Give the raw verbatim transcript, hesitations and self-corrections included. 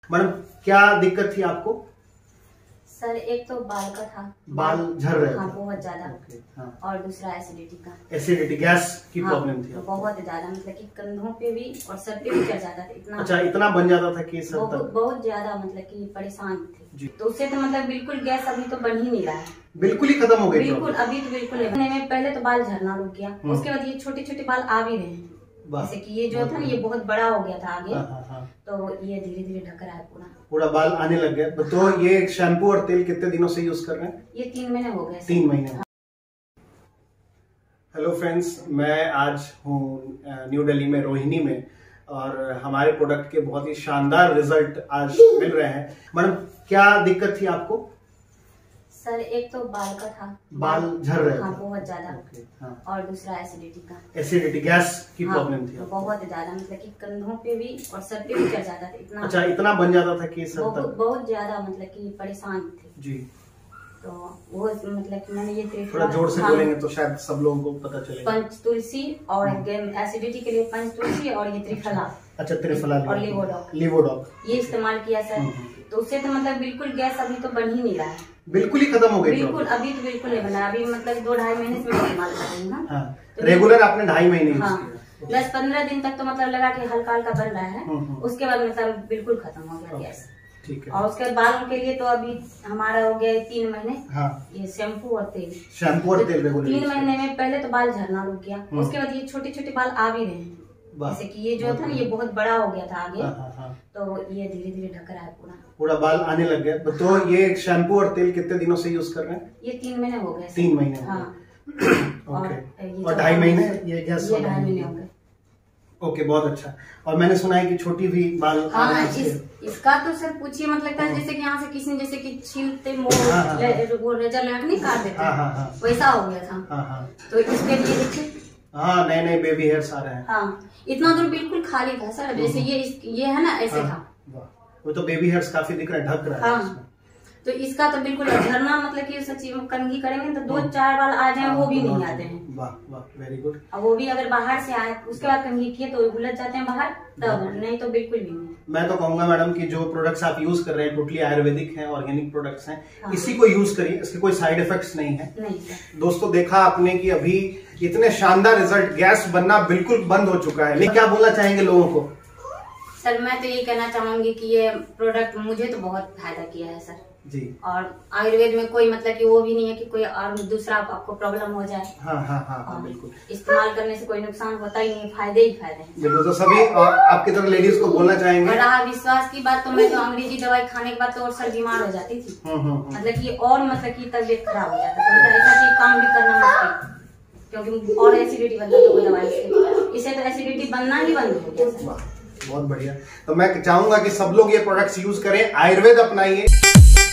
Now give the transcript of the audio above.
Madam क्या दिक्कत थी आपको? सर एक तो बाल का था, बाल झड़ रहे थे? हाँ बहुत ज्यादा। हाँ। और दूसरा एसिडिटी का, एसिडिटी गैस की हाँ, प्रॉब्लम थी आपको? बहुत ज्यादा, मतलब कि कंधों पे भी और सर पे भी चढ़ जाता था इतना। अच्छा, इतना बन जाता था कि सर बहुत तक? बहुत ज्यादा, मतलब कि परेशान थे जी। तो उससे तो मतलब बिल्कुल गैस अभी तो बन ही नहीं रहा है, बिल्कुल ही खत्म हो गई? बिल्कुल अभी तो बिल्कुल नहीं। में पहले तो बाल झड़ना रुक गया, उसके बाद ये छोटे छोटे बाल आ भी रहे हैं, जैसे कि ये जो था ना ये बहुत बड़ा हो गया था आगे। हाँ, हाँ, हाँ। तो ये धीरे धीरे ढक रहा है पूरा पूरा बाल आने लग गया। तो हाँ। ये शैम्पू और तेल कितने दिनों से यूज कर रहे हैं? ये तीन महीने हो गए। तीन महीने। हाँ। हेलो फ्रेंड्स, मैं आज हूँ न्यू दिल्ली में रोहिणी में और हमारे प्रोडक्ट के बहुत ही शानदार रिजल्ट आज मिल रहे हैं। मैडम क्या दिक्कत थी आपको? सर एक तो बाल का था, बाल झड़ रहे थे? हाँ बहुत ज्यादा। हाँ। और दूसरा एसिडिटी का, एसिडिटी गैस की हाँ, प्रॉब्लम थी? बहुत ज्यादा, मतलब कि कंधों पे भी और सर पे भी चढ़ जाता था इतना। अच्छा, इतना बन जाता था कि सर बहुत, तक? बहुत ज्यादा, मतलब कि परेशान थे जी। तो वो मतलब कि मैंने ये थोड़ा जोर से हाँ, बोलेंगे तो शायद सब लोगों को पता चलेगा। पंच तुलसी और एसिडिटी के लिए पंच तुलसी और ये त्रिफला। अच्छा, त्रिफला और लिवोडॉक, लिवोडॉक ये इस्तेमाल किया सर। तो उससे तो मतलब बिल्कुल गैस अभी तो बन ही नहीं रहा है, बिल्कुल ही खत्म हो गई? बिल्कुल अभी तो बिल्कुल नहीं बना, अभी मतलब दो ढाई महीने से मैं इस्तेमाल कर रही हूँ। हाँ, तो रेगुलर आपने ढाई महीने यूज हाँ, किया? दस पंद्रह दिन तक तो मतलब लगा कि हल्का हल्का बन रहा है, उसके बाद मतलब बिल्कुल खत्म हो गया गैस। ठीक है। और उसके बाद बालों के लिए तो अभी हमारा हो गया तीन महीने। हाँ। ये शैम्पू और तेल, शैम्पू और तेल रेगुलर तीन महीने में पहले तो बाल झड़ना रुक गया, उसके बाद ये छोटे छोटे बाल आ भी रहे हैं, जैसे कि ये जो था ना ये बहुत बड़ा हो गया था आगे। हाँ, हाँ। तो ये धीरे धीरे ढक रहा है पूरा पूरा बाल आने लग गया। तो ये शैम्पू और तेल कितने दिनों से यूज कर रहे हैं? ये तीन महीने हो गए। तीन महीने? हाँ। ओके। और ढाई महीने ये गैस? ये ढाई महीने हो गए। ओके, बहुत अच्छा। और मैंने सुना है कि छोटी भी बाल हाँ, इस, इसका तो सर पूछिए, मतलब लगता है जैसे कि यहाँ से किसी ने जैसे कि छीलते मोड़ वो रेजर लगा नहीं काट देते, वैसा हो गया था। हाँ, हाँ। तो इसके लिए देखिए, हाँ, नए नए बेबी हेयर्स आ रहे हैं। हाँ, इतना दूर बिल्कुल खाली था सर, जैसे ये ये है ना ऐसे था। वो तो बेबी हेयर्स काफी दिख रहे हैं, ढक रहा है। हाँ। तो इसका तो बिल्कुल झरना, मतलब कि सच्ची कंघी करेंगे तो दो चार बाल आ जाए, वो भी नहीं आते हैं। वाह वाह, वेरी गुड। और वो भी अगर बाहर से आए उसके बाद कंघी किए तो उलझ जाते हैं बाहर, तब नहीं तो बिल्कुल भी नहीं। मैं तो कहूंगा मैडम कि जो प्रोडक्ट्स आप यूज कर रहे हैं टोटली आयुर्वेदिक हैं, ऑर्गेनिक प्रोडक्ट्स हैं। हाँ। इसी को यूज करिए, इसके कोई साइड इफेक्ट्स नहीं है। नहीं सर। दोस्तों, देखा आपने कि अभी इतने शानदार रिजल्ट, गैस बनना बिल्कुल बंद हो चुका है। लेकिन क्या बोलना चाहेंगे लोगों को? सर मैं तो ये कहना चाहूंगी कि ये प्रोडक्ट मुझे तो बहुत फायदा किया है सर जी। और आयुर्वेद में कोई मतलब कि वो भी नहीं है कि कोई और दूसरा आपको प्रॉब्लम हो जाए। हाँ हाँ हाँ, हाँ बिल्कुल। इस्तेमाल करने से कोई नुकसान होता ही नहीं, फायदे ही फायदे हैं। बिल्कुल। तो सभी आपकी तरह लेडीज को बोलना चाहेंगे? और रहा विश्वास की बात, तो मैं तो अंग्रेजी दवाई खाने के बाद तो और सर बीमार हो जाती थी, मतलब कि और मतलब की तबियत खराब हो जाता था, ऐसा चीज काम भी करना मुश्किल, क्योंकि और एसिडिटी बनता था वो दवाई से। इसे तो एसिडिटी बनना ही बंद हो गया। बहुत बढ़िया। तो मैं चाहूंगा कि सब लोग ये प्रोडक्ट्स यूज करें, आयुर्वेद अपनाइए।